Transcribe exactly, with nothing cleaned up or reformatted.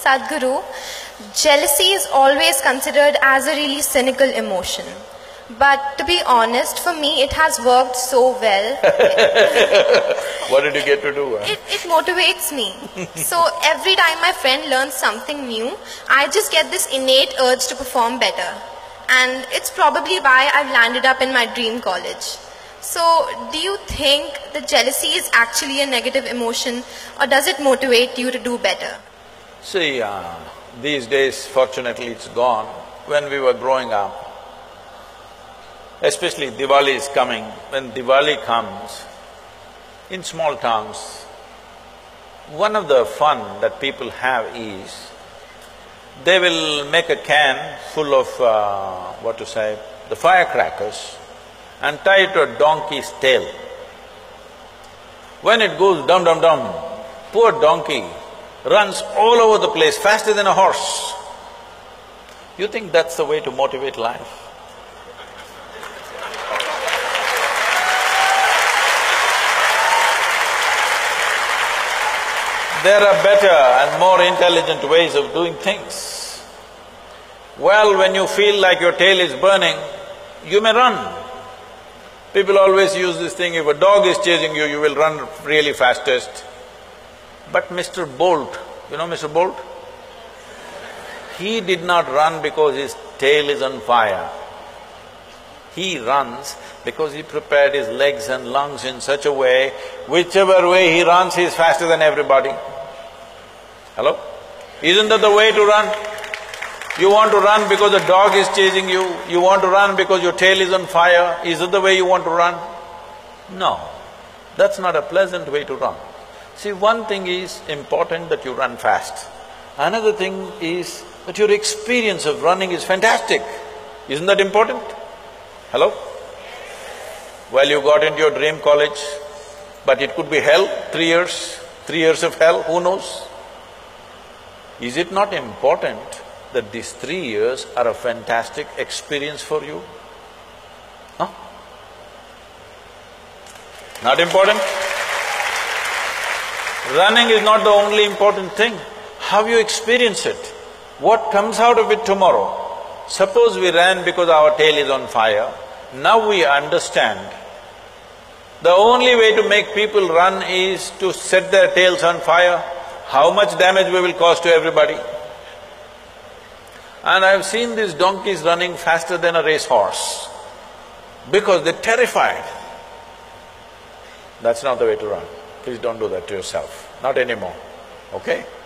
Sadguru, jealousy is always considered as a really cynical emotion. But to be honest, for me it has worked so well. What did you get to do? Huh? It, it motivates me. So every time my friend learns something new, I just get this innate urge to perform better. And it's probably why I've landed up in my dream college. So do you think that jealousy is actually a negative emotion, or does it motivate you to do better? See, uh, these days fortunately it's gone. When we were growing up, especially Diwali is coming, when Diwali comes, in small towns, one of the fun that people have is, they will make a can full of, uh, what to say, the firecrackers and tie it to a donkey's tail. When it goes dum dum dum, poor donkey runs all over the place faster than a horse. You think that's the way to motivate life? There are better and more intelligent ways of doing things. Well, when you feel like your tail is burning, you may run. People always use this thing, if a dog is chasing you, you will run really fastest. But Mister Bolt, you know Mister Bolt? He did not run because his tail is on fire. He runs because he prepared his legs and lungs in such a way, whichever way he runs, he is faster than everybody. Hello? Isn't that the way to run? You want to run because a dog is chasing you, you want to run because your tail is on fire, is that the way you want to run? No, that's not a pleasant way to run. See, one thing is important that you run fast. Another thing is that your experience of running is fantastic. Isn't that important? Hello? Well, you got into your dream college, but it could be hell, three years, three years of hell, who knows? Is it not important that these three years are a fantastic experience for you? Huh? Not important? Running is not the only important thing. How you experience it, what comes out of it tomorrow. Suppose we ran because our tail is on fire, now we understand the only way to make people run is to set their tails on fire. How much damage we will cause to everybody? And I've seen these donkeys running faster than a racehorse because they're terrified. That's not the way to run. Please don't do that to yourself, not anymore, okay?